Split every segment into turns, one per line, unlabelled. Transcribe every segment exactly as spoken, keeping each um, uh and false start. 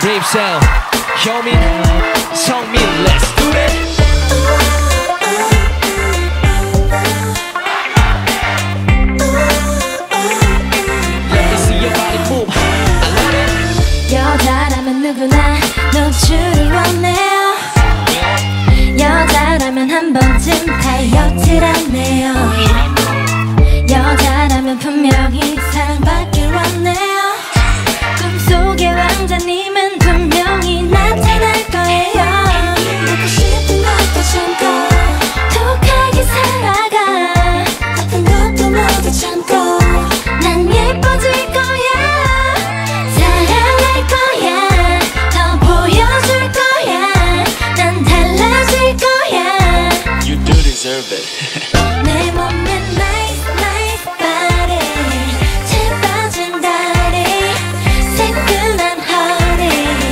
Dave Sound, 효민, 성민, let's do it.
여자라면 누구나 노출을 원해요. 여자라면 한 번쯤 다이어트라네요. 여자라면 분명히 사랑받길 원해요. 꿈속의 왕자님은 분명히 나타날 거예요. 하고 싶은 것도 참고 독하게 살아가. 아픈 것도 모두 참고 난 예뻐질 거야.
Deserve it.
내 몸에 nice nice body, 채 빠진 다리, 새끈한 허리.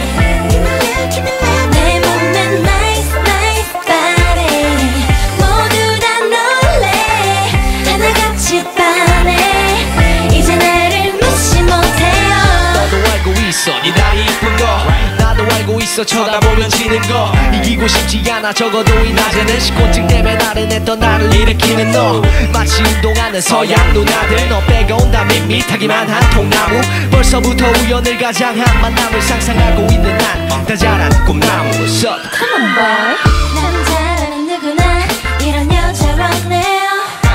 내 몸에 nice nice body, 모두 다 놀래. 하나같이 반해. 이제 나를 무시 못해요.
너도 알고 있어 네 다리 이쁜 거, 나도 알고 있어 쳐다보면 지는 거. 이기고 싶지 않아 적어도 이 낮에는 식곤증 때문에 나른했던 나를 일으키는 너. 마치 운동하는 서양 누나들, 너 빼고온다 밋밋하기만 한 통나무. 벌써부터 우연을 가장한 만남을 상상하고 있는 난 다 자란 꿈나무. So
come on boy. 남자라면 누구나 이런 여자 원해요.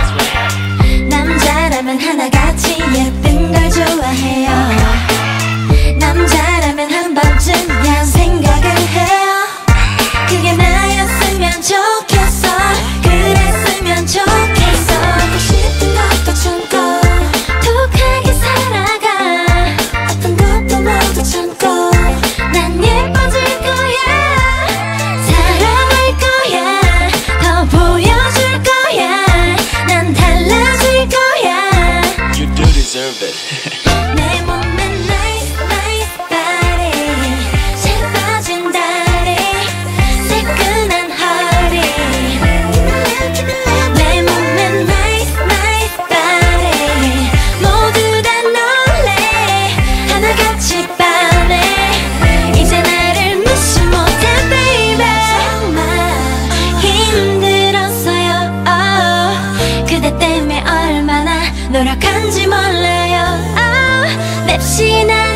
남자라면 하나같이 예쁜 걸 좋아해요. 남자라면 한 번쯤 생각을 해요. 그게 나였으면 좋겠어. 그랬으면 좋겠어. 하고 싶은 것도 참고 독하게 살아가. 아픈 것도 모두 참고 난 예뻐질 거야. 사랑할 거야. 더 보여줄 거야. 난 달라질 거야.
You do deserve it.
내 몸에 nice nice body, 채 빠진 다리, 새끈한 허리. 내 몸에 nice nice body, 모두 다 놀래. 하나같이 반해. 이제 나를 무시 못해 baby. 정말 힘들었어요. oh. 그대 때문에 얼마나 노력한지 몰라요. oh. 맵시나